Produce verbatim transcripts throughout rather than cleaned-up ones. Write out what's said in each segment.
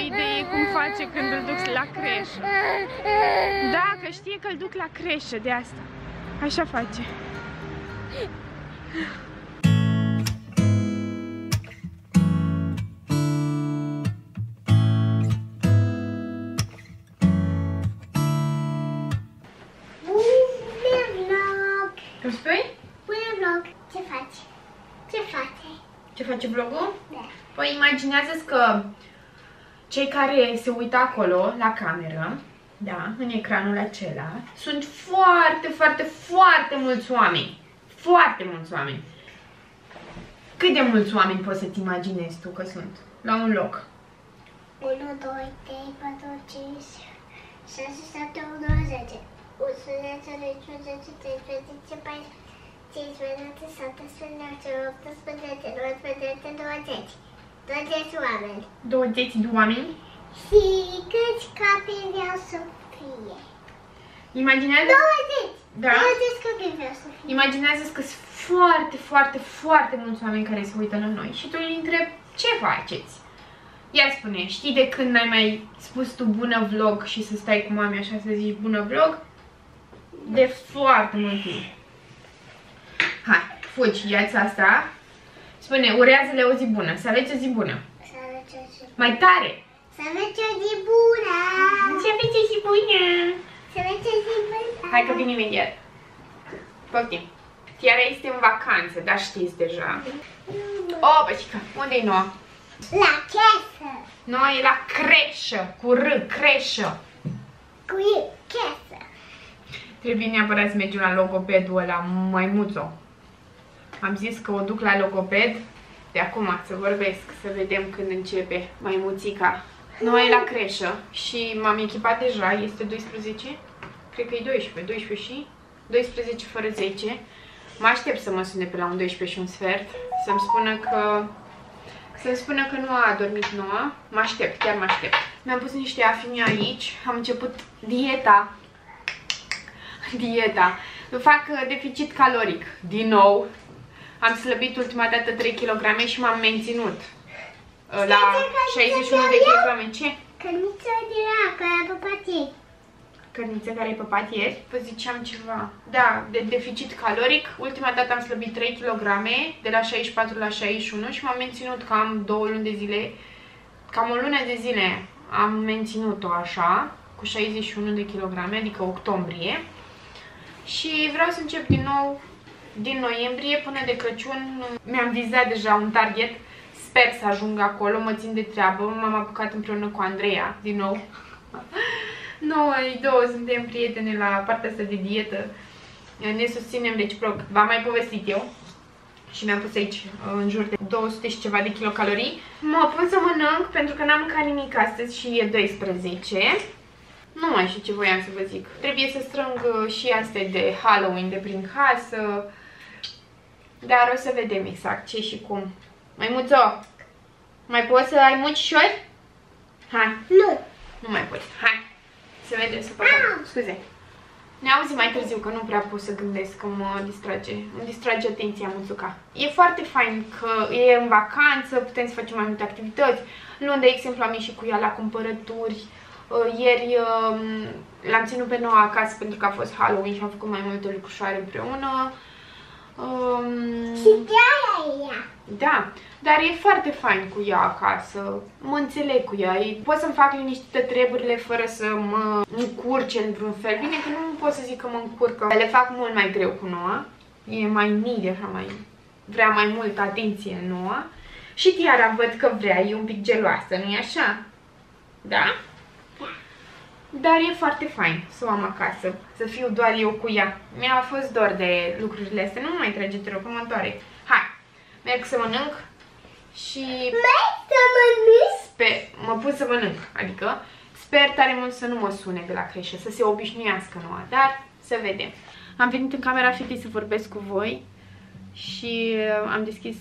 idee cum face când îl duc la creșă. Da, că știe că îl duc la creșă, de asta. Așa face. Cum spui? Bună vlog. Ce faci? Ce face? Ce face vlogul? Da. Păi imaginează-ți că cei care se uită acolo, la cameră, da, în ecranul acela, sunt foarte, foarte, foarte mulți oameni. Foarte mulți oameni. Cât de mulți oameni poți să-ți imaginezi tu că sunt la un loc? unu, doi, trei, patru, cinci, șase, șapte, opt, nouă, zece. unsprezece, doisprezece, treisprezece, paisprezece, cincisprezece, șaptesprezece, optsprezece, nouăsprezece, douăzeci. douăzeci oameni. douăzeci de oameni? Și câți copii vreau să fie? Imaginează... douăzeci! Da? douăzeci copii vreau să fie. Imaginează-ți că sunt foarte, foarte, foarte mulți oameni care se uită la noi și tu îi întrebi ce faceți? Ia spune, știi de când n-ai mai spus tu bună vlog și să stai cu mami așa să zici bună vlog? De foarte mult timp. Hai, fugi, ia-ți asta. Spune, urează-le o zi bună, să aveți o zi bună. Să aveți o zi bună. Mai tare! Să aveți o zi bună! Să aveți o zi bună! Să aveți o zi bună! Hai că vin imediat. Poftim. Tiara este în vacanță, dar știți deja. O, băcică, unde-i Noa? La chesă! Noa e la creșă, cu R, creșă. Cu I, chesă. Trebuie neapărat să mergem la logopedul ăla, maimuțo. Am zis că o duc la logoped de acum să vorbesc, să vedem când începe maimuțica. Noa e la creșă și m-am echipat deja, este doisprezece, cred că e doisprezece, doisprezece și doisprezece fără zece. Mă aștept să mă sune pe la un doisprezece și un sfert, să-mi spună că să-mi spună că nu a dormit Noa. Mă aștept, chiar mă aștept. Mi-am pus niște afini aici, am început dieta. Dieta. Fac deficit caloric, din nou. Am slăbit ultima dată trei kilograme și m-am menținut la șaizeci și unu de kilograme. Ce? Cărniță din ăla, care a păpat ieri. Cărniță care ai păpat ieri? Vă ziceam ceva. Da, de deficit caloric. Ultima dată am slăbit trei kilograme, de la șaizeci și patru la șaizeci și unu și m-am menținut cam două luni de zile. Cam o lună de zile am menținut-o așa, cu șaizeci și unu de kilograme, adică octombrie. Și vreau să încep din nou din noiembrie până de Crăciun. Mi-am vizat deja un target. Sper să ajung acolo, mă țin de treabă. M-am apucat împreună cu Andreea, din nou. Noi două suntem prietene la partea asta de dietă. Ne susținem reciproc. V-am mai povestit eu. Și mi-am pus aici în jur de două sute și ceva de kilocalorii. Mă pun să mănânc pentru că n-am mâncat nimic astăzi și e doisprezece. Nu mai știu ce voiam să vă zic. Trebuie să strâng și astea de Halloween de prin casă. Dar o să vedem exact ce și cum. Maimuțo, mai poți să ai muncișori? Hai. Nu. Nu mai poți. Hai. Să vedem să facem. Scuze. Ne auzim mai târziu, că nu prea pot să gândesc, că mă distrage. Îmi distrage atenția Muțuca. E foarte fain că e în vacanță, putem să facem mai multe activități. Luni, de exemplu, am ieșit cu ea la cumpărături. Ieri l-am ținut pe Noa acasă pentru că a fost Halloween și am făcut mai multe lucrușoare împreună. Um, și de-aia e ea. Da, dar e foarte fain cu ea acasă. Mă înțeleg cu ea. Pot să-mi fac liniștită treburile fără să mă încurce într-un fel. Bine că nu pot să zic că mă încurcă. Le fac mult mai greu cu Noa. E mai needy, așa, mai vrea mai multă atenție în Noa. Și Tiara văd că vrea, e un pic geloasă, nu-i așa? Da? Dar e foarte fain să o am acasă, să fiu doar eu cu ea. Mi-a fost dor de lucrurile astea, nu mai trage, te rog, că mă doare. Hai, merg să mănânc și... Merg să mănânc? Sper, mă pun să mănânc, adică sper tare mult să nu mă sune de la creșă, să se obișnuiască Noa, dar să vedem. Am venit în camera fetei să vorbesc cu voi și am deschis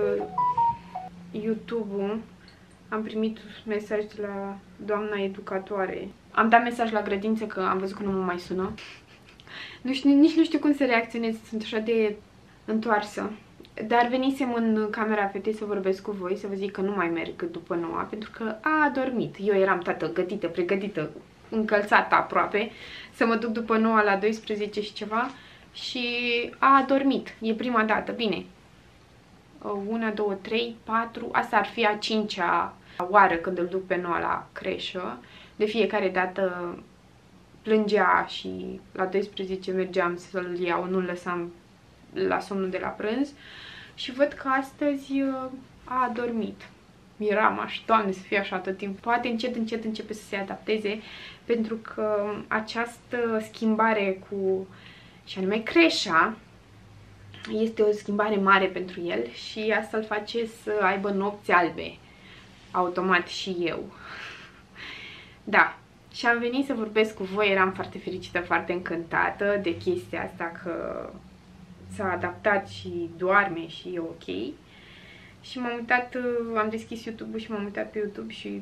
YouTube-ul. Am primit mesaj de la doamna educatoare. Am dat mesaj la grădință că am văzut că nu mă mai sună. Nu știu, nici nu știu cum să reacționez, sunt așa de întoarsă. Dar venisem în camera fetei să vorbesc cu voi, să vă zic că nu mai merg după Noa, pentru că a adormit. Eu eram tată gătită, pregătită, încălțată aproape, să mă duc după Noa la doisprezece și ceva și a adormit. E prima dată, bine. Una, două, trei, patru, asta ar fi a cincea oară când îl duc pe Noa la creșă. De fiecare dată plângea și la doisprezece mergeam să-l iau, nu-l lăsam la somnul de la prânz. Și văd că astăzi a adormit. Miram așa, Doamne, să fie așa tot timpul. Poate încet, încet începe să se adapteze, pentru că această schimbare cu, și anume creșa, este o schimbare mare pentru el și asta îl face să aibă nopți albe, automat și eu. Da, și am venit să vorbesc cu voi, eram foarte fericită, foarte încântată de chestia asta, că s-a adaptat și doarme și e ok. Și m-am uitat, am deschis YouTube-ul și m-am uitat pe YouTube și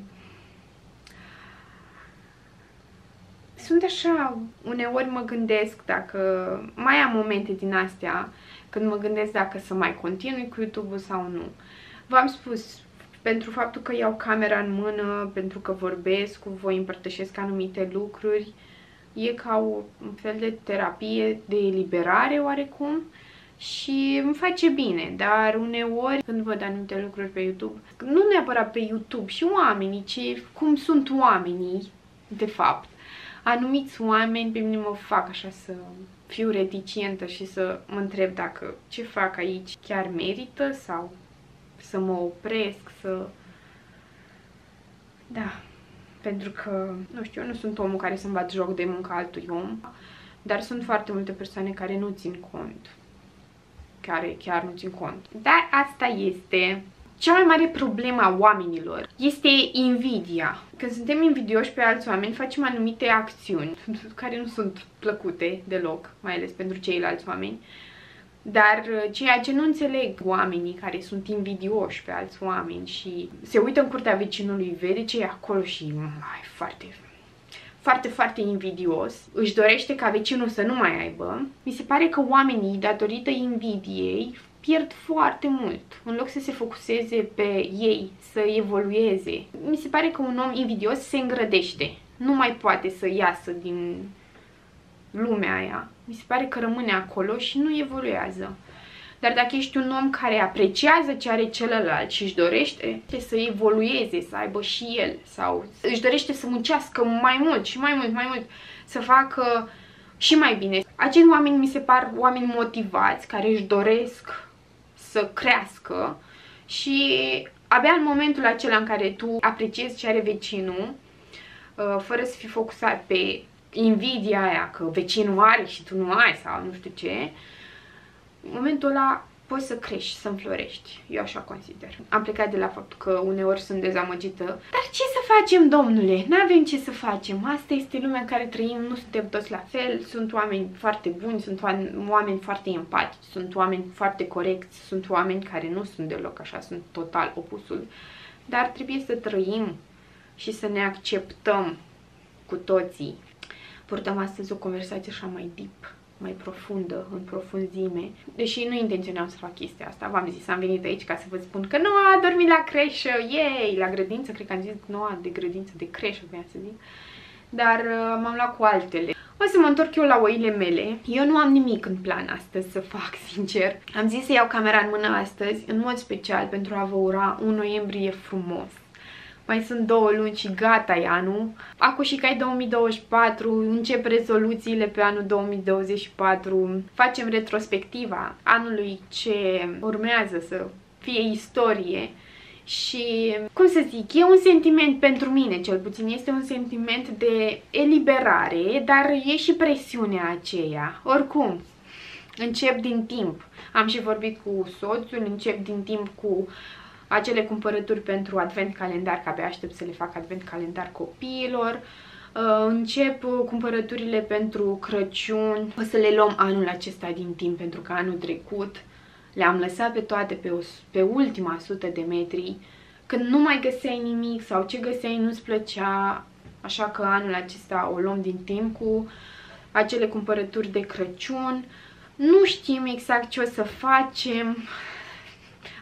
sunt așa, uneori mă gândesc dacă, mai am momente din astea, când mă gândesc dacă să mai continui cu YouTube-ul sau nu. V-am spus, pentru faptul că iau camera în mână, pentru că vorbesc cu voi, împărtășesc anumite lucruri, e ca o, un fel de terapie de eliberare oarecum și îmi face bine, dar uneori când văd anumite lucruri pe YouTube, nu neapărat pe YouTube, și oamenii, ci cum sunt oamenii, de fapt, anumiți oameni pe mine mă fac așa să fiu reticientă și să mă întreb dacă ce fac aici chiar merită sau să mă opresc, să... Da, pentru că, nu știu, eu nu sunt omul care să-mi bat joc de muncă altui om, dar sunt foarte multe persoane care nu țin cont, care chiar nu țin cont. Dar asta este... Cea mai mare problemă a oamenilor este invidia. Când suntem invidioși pe alți oameni, facem anumite acțiuni care nu sunt plăcute deloc, mai ales pentru ceilalți oameni. Dar ceea ce nu înțeleg oamenii care sunt invidioși pe alți oameni și se uită în curtea vecinului, vede ce e acolo și ai, foarte, foarte, foarte invidios, își dorește ca vecinul să nu mai aibă, mi se pare că oamenii, datorită invidiei, pierd foarte mult. În loc să se focuseze pe ei, să evolueze. Mi se pare că un om invidios se îngrădește. Nu mai poate să iasă din lumea aia. Mi se pare că rămâne acolo și nu evoluează. Dar dacă ești un om care apreciază ce are celălalt și își dorește să evolueze, să aibă și el, sau își dorește să muncească mai mult și mai mult, mai mult, să facă și mai bine. Acei oameni mi se par oameni motivați, care își doresc să crească și abia în momentul acela în care tu apreciezi ce are vecinul, fără să fii focusat pe invidia aia că vecinul are și tu nu ai sau nu știu ce, în momentul ăla poți să crești, să înflorești. Eu așa consider. Am plecat de la faptul că uneori sunt dezamăgită. Dar ce să facem, domnule? N-avem ce să facem. Asta este lumea în care trăim, nu suntem toți la fel. Sunt oameni foarte buni, sunt oameni foarte empatici, sunt oameni foarte corecți, sunt oameni care nu sunt deloc așa, sunt total opusul. Dar trebuie să trăim și să ne acceptăm cu toții. Purtăm astăzi o conversație așa mai deep, mai profundă, în profunzime. Deși nu intenționam să fac chestia asta, v-am zis, am venit aici ca să vă spun că Noa a dormit la creșă, yay, la grădință, cred că am zis Noa de grădință, de creșă, vreau să zic. Dar uh, m-am luat cu altele. O să mă întorc eu la oile mele. Eu nu am nimic în plan astăzi să fac, sincer. Am zis să iau camera în mână astăzi, în mod special pentru a vă ura un noiembrie frumos. Mai sunt două luni și gata e anul. Acum și cai două mii douăzeci și patru, încep rezoluțiile pe anul două mii douăzeci și patru, facem retrospectiva anului ce urmează să fie istorie și, cum să zic, e un sentiment pentru mine, cel puțin, este un sentiment de eliberare, dar e și presiunea aceea. Oricum, încep din timp. Am și vorbit cu soțul, încep din timp cu acele cumpărături pentru advent calendar, că abia aștept să le fac advent calendar copiilor. Uh, încep cumpărăturile pentru Crăciun. O să le luăm anul acesta din timp, pentru că anul trecut le-am lăsat pe toate pe, o, pe ultima sută de metri, când nu mai găseai nimic sau ce găseai nu-ți plăcea. Așa că anul acesta o luăm din timp cu acele cumpărături de Crăciun. Nu știm exact ce o să facem.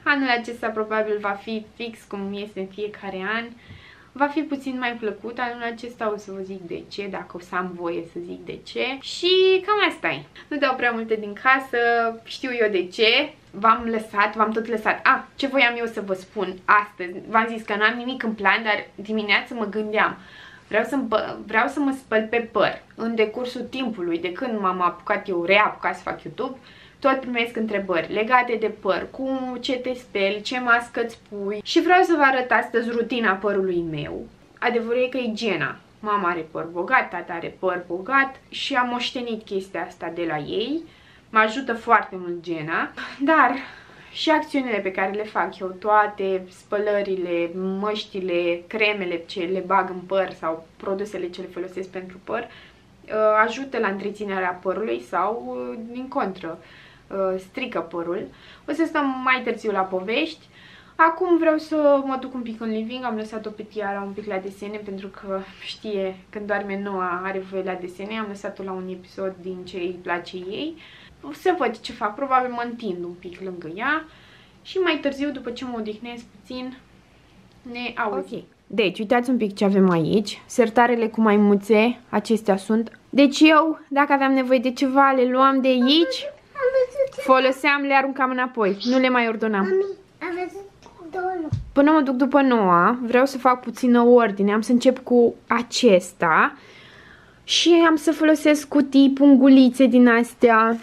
Anul acesta probabil va fi fix cum este în fiecare an. Va fi puțin mai plăcut anul acesta, o să vă zic de ce, dacă o să am voie să zic de ce. Și cam asta e. Nu dau prea multe din casă, știu eu de ce. V-am lăsat, v-am tot lăsat. Ah, ce voiam eu să vă spun astăzi? V-am zis că n-am nimic în plan, dar dimineața mă gândeam. Vreau să, vreau să mă spăl pe păr. În decursul timpului, de când m-am apucat eu, reapucat să fac YouTube, tot primesc întrebări legate de păr, cum, ce te speli, ce mască îți pui. Și vreau să vă arăt astăzi rutina părului meu. Adevărul e că igiena. Mama are păr bogat, tata are păr bogat și am moștenit chestia asta de la ei. Mă ajută foarte mult Gena, dar și acțiunile pe care le fac eu, toate spălările, măștile, cremele ce le bag în păr sau produsele ce le folosesc pentru păr, ajută la întreținerea părului sau, din contră, strică părul. O să stăm mai târziu la povești. Acum vreau să mă duc un pic în living, am lăsat-o pe Tiara un pic la desene pentru că știe când doarme Noa are voie la desene, am lăsat-o la un episod din ce îi place ei. O să văd ce fac, probabil mă întind un pic lângă ea și mai târziu, după ce mă odihnesc puțin, ne auzim. Okay. Deci, uitați un pic ce avem aici, sertarele cu maimuțe, acestea sunt. Deci eu, dacă aveam nevoie de ceva, le luam de aici, foloseam, le aruncam înapoi, nu le mai ordonam. Mami, am văzut două. Până mă duc după Noa, vreau să fac puțină ordine, am să încep cu acesta și am să folosesc cutii, pungulițe din astea,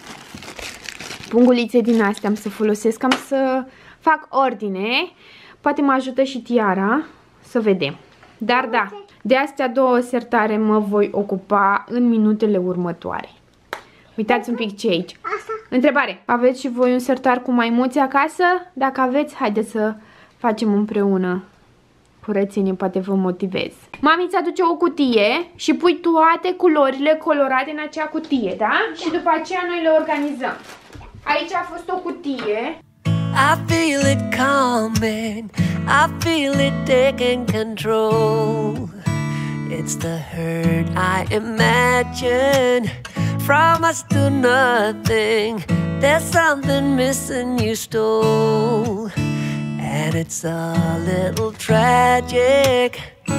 pungulițe din astea am să folosesc, am să fac ordine, poate mă ajută și Tiara, să vedem. Dar da, de astea două sertare mă voi ocupa în minutele următoare. Uitați un pic ce aici. Întrebare, aveți și voi un sertar cu maimuțe acasă? Dacă aveți, haideți să facem împreună curățenie, poate vă motivez. Mami îți aduce o cutie și pui toate culorile colorate în acea cutie, da? Și după aceea noi le organizăm. Aici a fost o cutie. I feel it coming, I feel it taking control. It's the hurt I imagine, from us to nothing. There's something missing you stole, and it's a little tragic.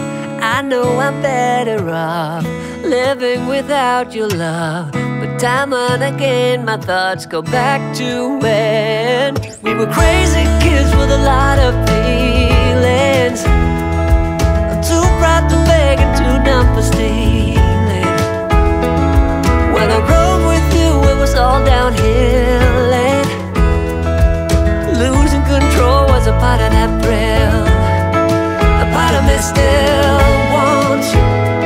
I know I'm better off living without your love, but time and again my thoughts go back to when we were crazy kids with a lot of feelings. I'm too proud to beg and too numb for stealing. When I rode with you it was all downhill, and losing control was a part of that thrill. A part of me still wants you.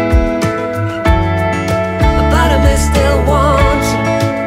A part of me still wants you.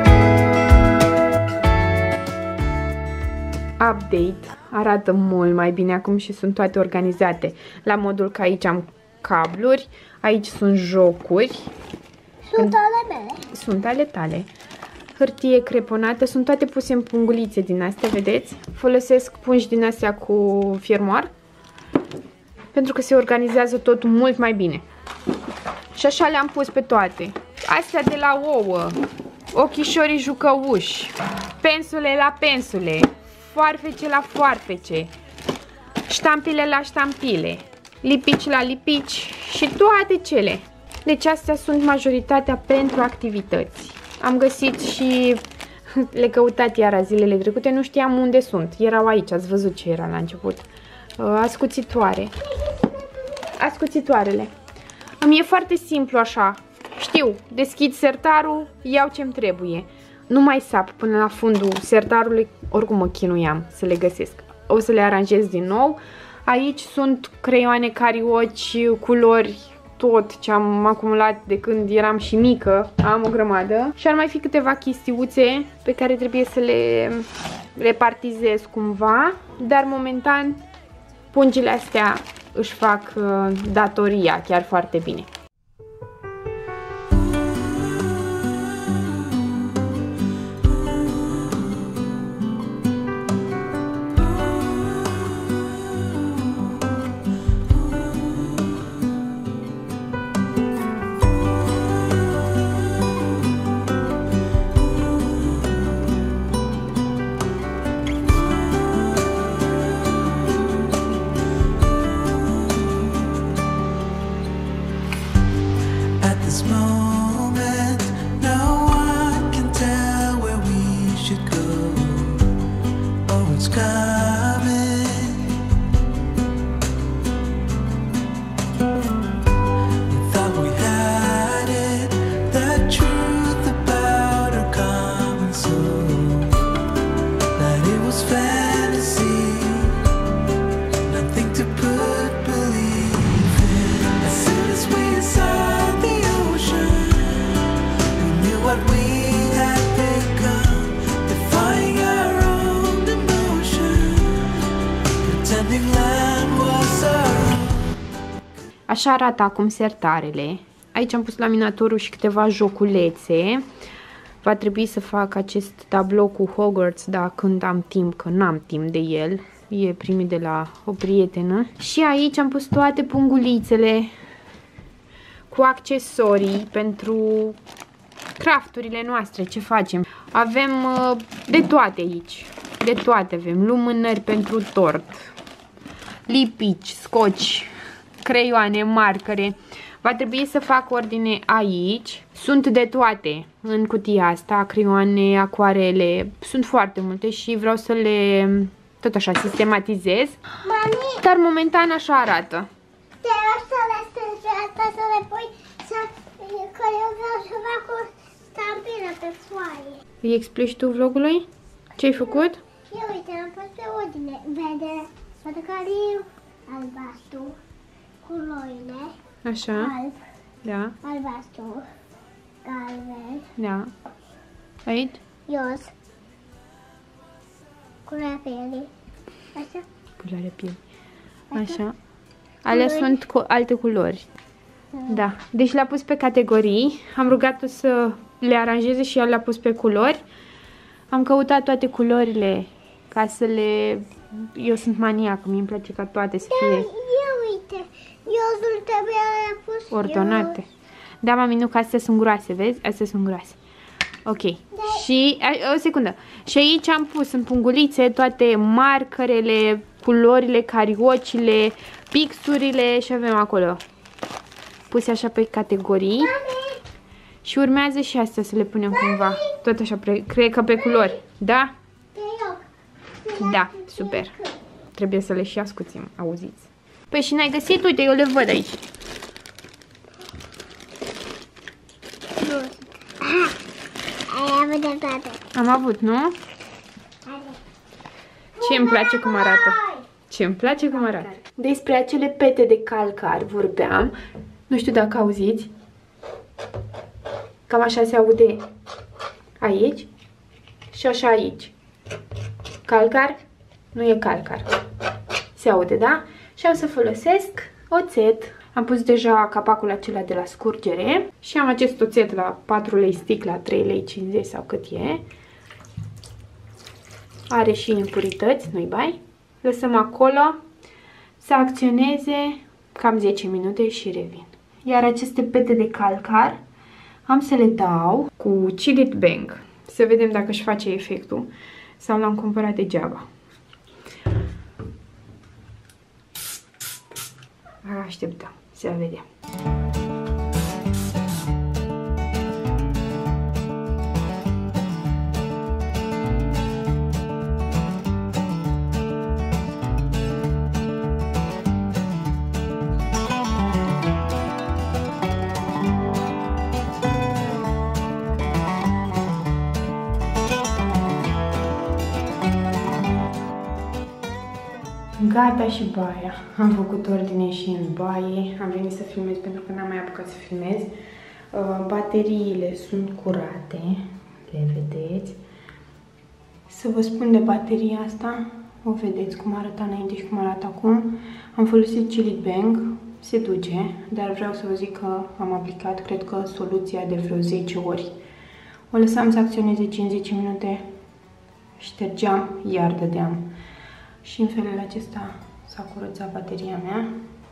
Update. Arată mult mai bine acum și sunt toate organizate. La modul că aici am cabluri, aici sunt jocuri. Sunt ale mele. Sunt ale tale. Hârtie creponată, sunt toate puse în pungulițe din astea, vedeți? Folosesc pungi din astea cu firmoar, pentru că se organizează totul mult mai bine. Și așa le-am pus pe toate. Astea de la ouă, ochișorii jucăuși, pensule la pensule, foarfece la foarfece, ștampile la ștampile, lipici la lipici și toate cele. Deci astea sunt majoritatea pentru activități. Am găsit și le căutat iar zilele trecute, nu știam unde sunt. Erau aici, ați văzut ce era la început. Ascuțitoare. Ascuțitoarele. Îmi e foarte simplu așa. Știu, deschid sertarul, iau ce-mi trebuie. Nu mai sap până la fundul sertarului, oricum mă chinuiam să le găsesc. O să le aranjez din nou. Aici sunt creioane, carioci, culori, tot ce am acumulat de când eram și mică, am o grămadă. Și ar mai fi câteva chestiuțe pe care trebuie să le repartizez cumva, dar momentan pungile astea își fac uh, datoria chiar foarte bine. this moment, no one can tell where we should go. Oh, it's coming. We thought we had it, the truth about our common soul, that it was fantasy, nothing to put belief in. As soon as we saw the ocean, we knew what we had become, defying our own emotion, pretending land was our own. Așa arată acum sertarele. Aici am pus laminatorul și câteva joculețe. Va trebui să fac acest tablou cu Hogwarts, dar când am timp, că n-am timp de el. E primit de la o prietenă. Și aici am pus toate pungulițele cu accesorii pentru crafturile noastre, ce facem. Avem uh, de toate aici. De toate avem. Lumânări pentru tort, lipici, scoci, creioane, marcare. Va trebui să fac ordine aici. Sunt de toate în cutia asta, creioane, acoarele, sunt foarte multe și vreau să le, tot așa, sistematizez. Mami, Dar momentan așa arată. te rog să le strângi pe asta, să le pui, să, că eu vreau să fac o stampilă pe foaie. Îi explici tu vlogului? Ce ai făcut? Eu uite, am pus pe ordine verde, portocaliu, albastru, culorile, Așa, alb, da, albastru, galben, da. Aici? jos, culoarea pielii, așa, Culoarea pielii. Așa. Alea sunt cu alte culori. Da. Deci le-a pus pe categorii. Am rugat-o să le aranjeze și el le-a pus pe culori. Am căutat toate culorile ca să le... Eu sunt maniacă, mie îmi place ca toate să fie eu uite, josul trebuie a pus ordonate. jos. Da, mami, nu, că astea sunt groase, vezi? Astea sunt groase. Ok. Și, a, o secundă. Și aici am pus în pungulițe toate markerele, culorile, cariocile, pixurile și avem acolo puse așa pe categorii. Mami, Și urmează și astea să le punem cumva. Tot așa, pre, cred că pe culori. Da? te rog. Da, super. Trebuie să le și ascuțim, auziți. Păi și n-ai găsit? Uite, eu le văd aici. Ai avut dreptate. Am avut, nu? Ce îmi place cum arată. Ce îmi place cum arată. Despre acele pete de calcar vorbeam. Nu știu dacă auziți. Cam așa se aude aici și așa aici. Calcar nu e calcar. Se aude, da? Și am să folosesc oțet. Am pus deja capacul acela de la scurgere și am acest oțet la patru lei sticla, trei lei cincizeci sau cât e. Are și impurități, nu-i bai. Lăsăm acolo să acționeze cam zece minute și revin. Iar aceste pete de calcar am să le dau cu Chilit Bang. Să vedem dacă își face efectul sau l-am cumpărat degeaba. Așteptăm, să vedem. Gata și baia. Am făcut ordine și în baie. Am venit să filmez pentru că n-am mai apucat să filmez. Uh, bateriile sunt curate. Le vedeți. Să vă spun de bateria asta. O vedeți cum arăta înainte și cum arată acum. Am folosit Chilit Bang. Se duce. Dar vreau să vă zic că am aplicat, cred că, soluția de vreo zece ori. O lăsam să acționeze cinci minute. Ștergeam, iar dădeam. Și în felul acesta s-a curățat bateria mea.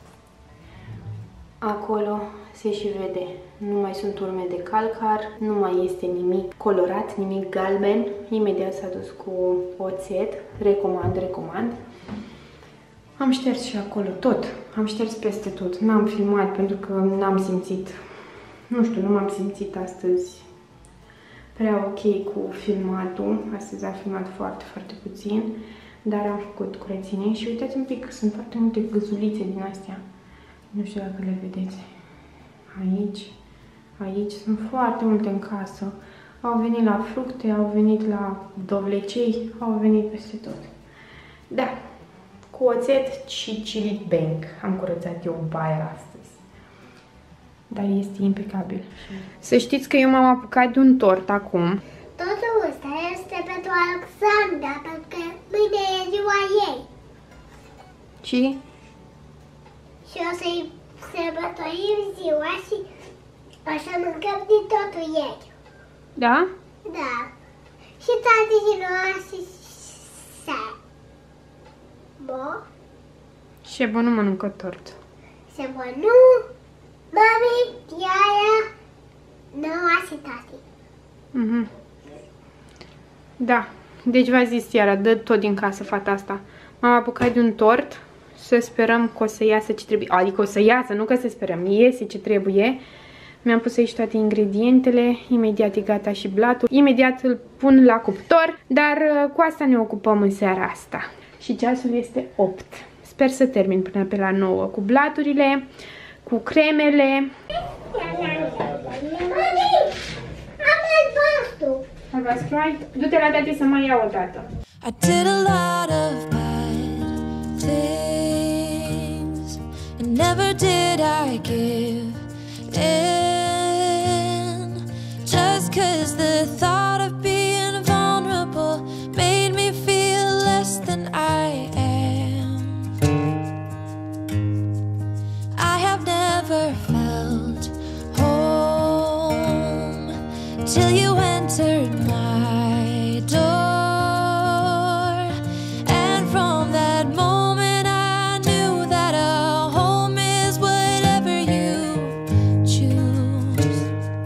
Acolo se și vede, nu mai sunt urme de calcar, nu mai este nimic colorat, nimic galben. Imediat s-a dus cu oțet, recomand, recomand. Am șters și acolo tot, am șters peste tot. N-am filmat pentru că n-am simțit, nu știu, nu m-am simțit astăzi prea ok cu filmatul. Astăzi am filmat foarte, foarte puțin, dar am făcut curățenie și uitați un pic, sunt foarte multe găzulițe din astea. Nu știu dacă le vedeți. Aici, aici, sunt foarte multe în casă. Au venit la fructe, au venit la dovlecei, au venit peste tot. Da, cu oțet și chili bang am curățat eu baia astăzi. Dar este impecabil. Să știți că eu m-am apucat de un tort acum. Totul ăsta este pentru Alexandra, pentru că mâine e ziua ei. Și? Și o să-i sărbătorim ziua și o să mâncăm din totul ei. Da? Da. Și tati și noastră și Bo? Șebo nu mănâncă tort. Șebo nu, mami, iaia, noua și tati. Mhm. Da, deci v-a zis Iara, dă tot din casă fata asta. M-am apucat de un tort, să sperăm că o să iasă ce trebuie. Adică o să iasă, nu că să sperăm, iese ce trebuie. Mi-am pus aici toate ingredientele, imediat e gata și blatul. Imediat îl pun la cuptor, dar cu asta ne ocupăm în seara asta. Și ceasul este opt. Sper să termin până pe la nouă cu blaturile, cu cremele. Albastru, hai, du-te la tati să mai iau o dată. I did a lot of bad things and never did I give in, just cause the thought of being vulnerable made me feel less than I am. I have never felt home till you entered my door, and from that moment I knew that a home is whatever you choose.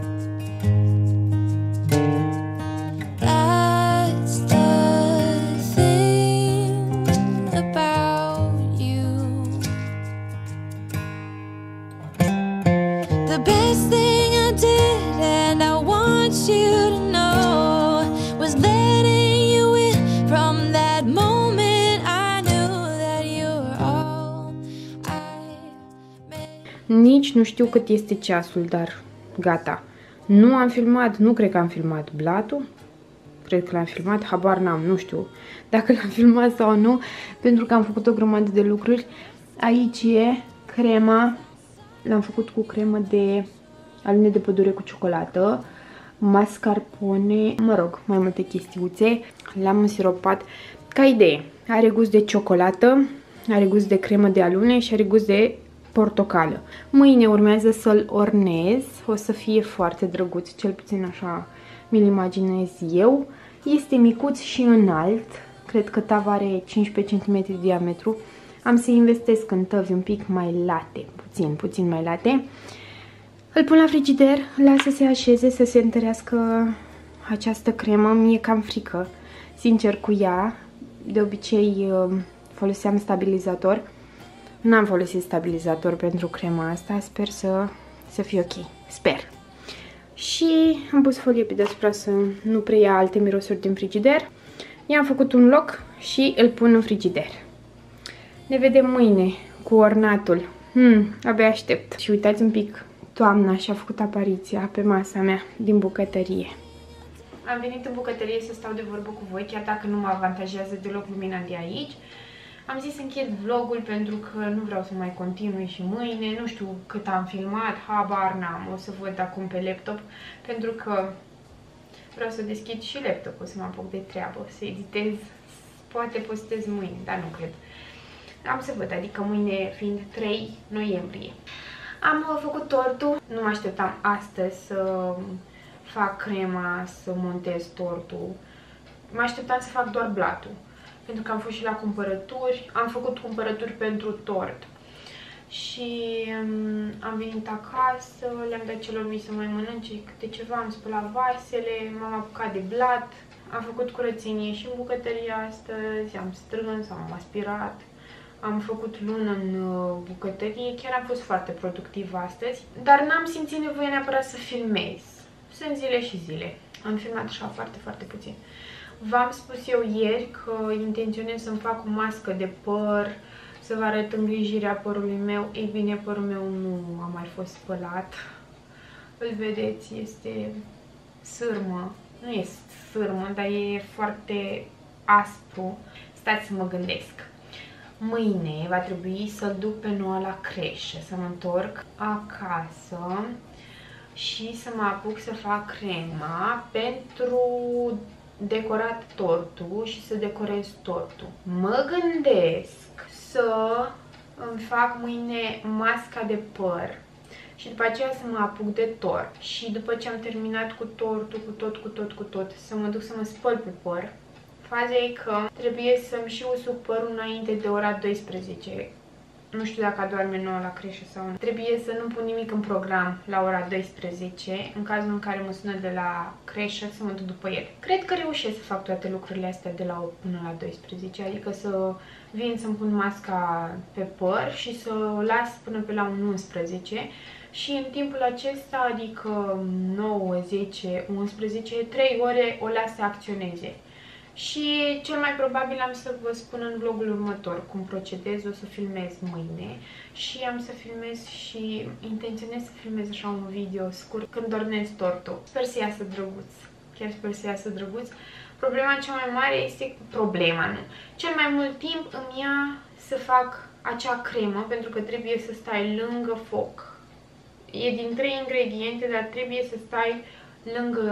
That's the thing about you. The best thing I did, and I want you to know, was letting you in. From that moment I knew that you were all I made. Nici nu știu cât este ceasul, dar gata. Nu am filmat, nu cred că am filmat blatul. Cred că l-am filmat, habar n-am, nu știu dacă l-am filmat sau nu, pentru că am făcut o grămadă de lucruri. Aici e crema, l-am făcut cu cremă de alune de pădure cu ciocolată, mascarpone, mă rog, mai multe chestiuțe. Le-am însiropat ca idee. Are gust de ciocolată, are gust de cremă de alune și are gust de portocală. Mâine urmează să-l ornez, o să fie foarte drăguț, cel puțin așa mi-l imaginez eu. Este micuț și înalt, cred că tava are cincisprezece centimetri diametru. Am să investesc în tăvi un pic mai late, puțin, puțin mai late. Îl pun la frigider, las să se așeze, să se întărească această cremă. Mi-e cam frică, sincer, cu ea. De obicei foloseam stabilizator. N-am folosit stabilizator pentru crema asta, sper să, să fie ok, sper. Și am pus folie pe deasupra să nu preia alte mirosuri din frigider. I-am făcut un loc și îl pun în frigider. Ne vedem mâine cu ornatul. Hmm, abia aștept. Și uitați un pic, toamna și-a făcut apariția pe masa mea din bucătărie. Am venit în bucătărie să stau de vorbă cu voi, chiar dacă nu mă avantajează deloc lumina de aici. Am zis să închid vlogul pentru că nu vreau să mai continui și mâine. Nu știu cât am filmat, habar n-am. O să văd acum pe laptop, pentru că vreau să deschid și laptopul, să mă apuc de treabă, să editez. Poate postez mâine, dar nu cred. Am să văd, adică mâine fiind trei noiembrie. Am făcut tortul, nu mă așteptam astăzi să fac crema, să montez tortul. Mă așteptam să fac doar blatul, pentru că am fost și la cumpărături, am făcut cumpărături pentru tort. Și um, am venit acasă, le-am dat celor mei să mai mănânce câte ceva, am spălat vasele, m-am apucat de blat, am făcut curățenie și în bucătărie astăzi, am strâns, am aspirat, am făcut lună în bucătărie, chiar am fost foarte productivă astăzi, dar n-am simțit nevoie neapărat să filmez. Sunt zile și zile. Am filmat așa foarte, foarte puțin. V-am spus eu ieri că intenționez să-mi fac o mască de păr, să vă arăt îngrijirea părului meu. Ei bine, părul meu nu a mai fost spălat. Îl vedeți, este sârmă. Nu e sârmă, dar e foarte aspru. Stați să mă gândesc. Mâine va trebui să-l duc pe Noah la creșă, să mă întorc acasă și să mă apuc să fac crema pentru decorat tortul și să decorez tortul. Mă gândesc să îmi fac mâine masca de păr și după aceea să mă apuc de tort. Și după ce am terminat cu tortul, cu tot, cu tot, cu tot, să mă duc să mă spăl pe păr. Faza e că trebuie să-mi și usuc părul înainte de ora douăsprezece. Nu știu dacă adorme Noah la creșă sau nu. Trebuie să nu pun nimic în program la ora douăsprezece, în cazul în care mă sună de la creșă, să mă duc după el. Cred că reușesc să fac toate lucrurile astea de la opt până la douăsprezece, adică să vin să-mi pun masca pe păr și să o las până pe la unsprezece. Și în timpul acesta, adică nouă, zece, unsprezece, trei ore o las să acționeze. Și cel mai probabil am să vă spun în vlogul următor cum procedez, o să filmez mâine și am să filmez și intenționez să filmez așa un video scurt când dornesc tortul. Sper să iasă drăguț, chiar sper să iasă drăguț. Problema cea mai mare este, problema nu, cel mai mult timp îmi ia să fac acea cremă pentru că trebuie să stai lângă foc. E din trei ingrediente, dar trebuie să stai lângă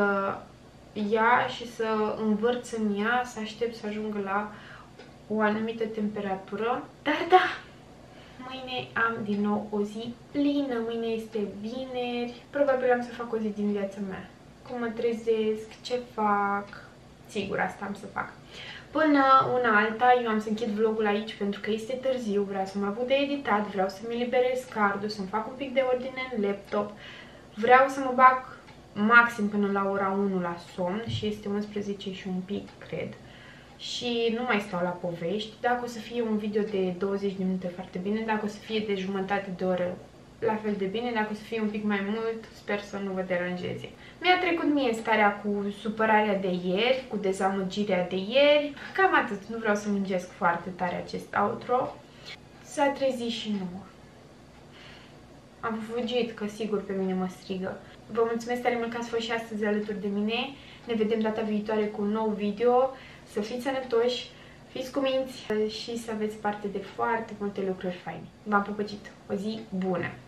ea și să învârți în ea, să aștept să ajungă la o anumită temperatură. Dar da, mâine am din nou o zi plină, mâine este vineri, probabil am să fac o zi din viața mea. Cum mă trezesc, ce fac, sigur asta am să fac. Până una alta, eu am să închid vlogul aici pentru că este târziu, vreau să mă apuc de editat, vreau să-mi eliberez cardul, să-mi fac un pic de ordine în laptop, vreau să mă bag maxim până la ora unu la somn și este unsprezece și un pic, cred. Și nu mai stau la povești. Dacă o să fie un video de douăzeci de minute, foarte bine. Dacă o să fie de jumătate de oră, la fel de bine. Dacă o să fie un pic mai mult, sper să nu vă deranjeze. Mi-a trecut mie starea cu supărarea de ieri, cu dezamăgirea de ieri. Cam atât. Nu vreau să lungesc foarte tare acest outro. S-a trezit și nouă. Am fugit, că sigur pe mine mă strigă. Vă mulțumesc tare mult că ați fost și astăzi alături de mine. Ne vedem data viitoare cu un nou video. Să fiți sănătoși, fiți cuminți și să aveți parte de foarte multe lucruri faine. V-am pupăcit. O zi bună!